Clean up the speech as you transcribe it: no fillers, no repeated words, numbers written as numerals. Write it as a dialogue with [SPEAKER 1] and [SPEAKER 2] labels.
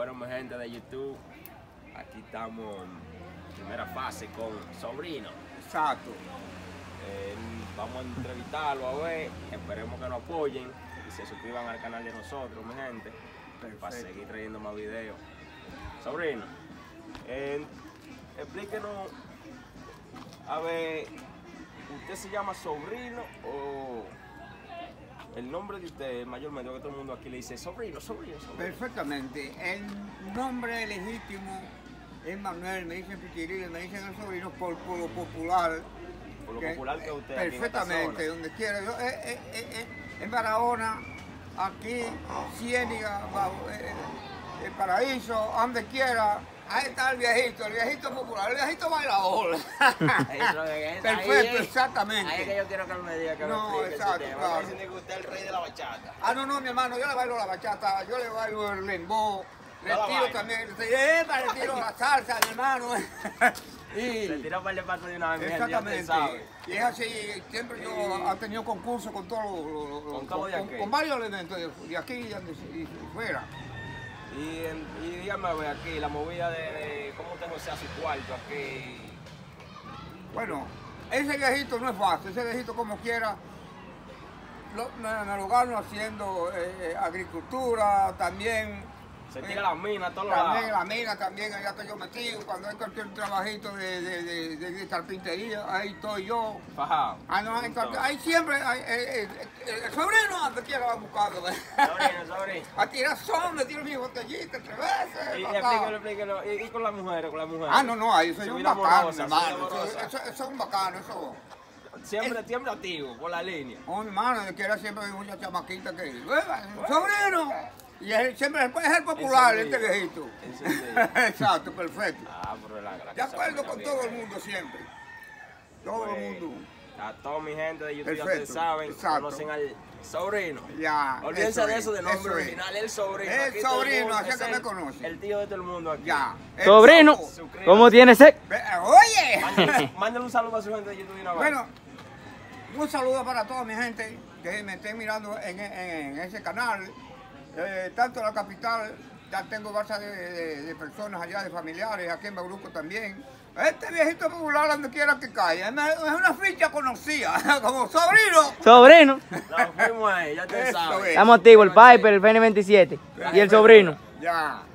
[SPEAKER 1] Bueno, mi gente de YouTube, aquí estamos en primera fase con Sobrino.
[SPEAKER 2] Exacto.
[SPEAKER 1] Vamos a entrevistarlo a ver, esperemos que nos apoyen y se suscriban al canal de nosotros, mi gente, para seguir trayendo más videos. Sobrino, explíquenos, a ver, ¿usted se llama Sobrino o el nombre de usted mayormente, que todo el mundo aquí le dice Sobrino?
[SPEAKER 2] Perfectamente. El nombre legítimo es Manuel, me dicen Pichiril, me dicen el Sobrino por lo popular.
[SPEAKER 1] Por lo popular que usted
[SPEAKER 2] perfectamente, donde quiera. Yo, en Barahona, aquí, Ciéniga, el Paraíso, donde quiera. Ahí está el viejito popular, el viejito bailador. Perfecto, exactamente.
[SPEAKER 1] Ahí es que yo quiero que él me diga que
[SPEAKER 2] no,
[SPEAKER 1] me explique
[SPEAKER 2] exacto,
[SPEAKER 1] ese
[SPEAKER 2] claro.
[SPEAKER 1] Me dicen que usted es el rey de la bachata.
[SPEAKER 2] Ah, no, mi hermano, yo le bailo la bachata, yo le bailo el lembo, le tiro también, le tiro la salsa, mi hermano.
[SPEAKER 1] Y le tiro para el paso de una vez.
[SPEAKER 2] Exactamente. Y es así, siempre yo he tenido concursos con todos con varios elementos de aquí y fuera.
[SPEAKER 1] Y dígame a ver aquí, la movida de cómo usted sea su cuarto aquí.
[SPEAKER 2] Bueno, ese viejito no es fácil, ese viejito como quiera, me lo gano haciendo agricultura, también.
[SPEAKER 1] Se tira la mina todos los
[SPEAKER 2] lados. También la mina, también allá estoy yo metido. Cuando hay cualquier trabajito de carpintería, ahí estoy yo.
[SPEAKER 1] Fajado.
[SPEAKER 2] Ahí siempre, el sobrino donde quiera va buscando.
[SPEAKER 1] Sobrino.
[SPEAKER 2] A tirar son, me tiro mi botellita 3 veces.
[SPEAKER 1] Explíquelo. ¿Y con las mujeres?
[SPEAKER 2] Ah, no, ahí soy un bacano, hermano. Eso es un bacano, eso.
[SPEAKER 1] Siempre activo, por la línea.
[SPEAKER 2] Oh, mi hermano, yo quiero siempre hay muchas chamaquitas que... ¡Sobrino! Y siempre es el popular, este viejito. Exacto, perfecto. De acuerdo con todo el mundo siempre. Todo el mundo.
[SPEAKER 1] A toda mi gente de YouTube, ya ustedes saben, conocen al Sobrino.
[SPEAKER 2] Ya.
[SPEAKER 1] Olvídense de eso de nombre original, el Sobrino.
[SPEAKER 2] El Sobrino, así que me conoce.
[SPEAKER 1] El tío de todo el mundo aquí.
[SPEAKER 2] Ya.
[SPEAKER 3] Sobrino, ¿cómo tiene sed?
[SPEAKER 2] Oye.
[SPEAKER 1] Mándale un saludo a su gente de YouTube y una vez.
[SPEAKER 2] Bueno, un saludo para toda mi gente que me estén mirando en ese canal. Tanto en la capital, ya tengo bases de personas allá, de familiares, aquí en Bauruco también. Este viejito popular donde quiera que caiga, es una ficha conocida, como Sobrino.
[SPEAKER 3] Sobrino.
[SPEAKER 1] Nos fuimos ahí, ya te sabes.
[SPEAKER 3] Estamos activos, el Piper, el FN27 y el Sobrino.
[SPEAKER 2] Ya.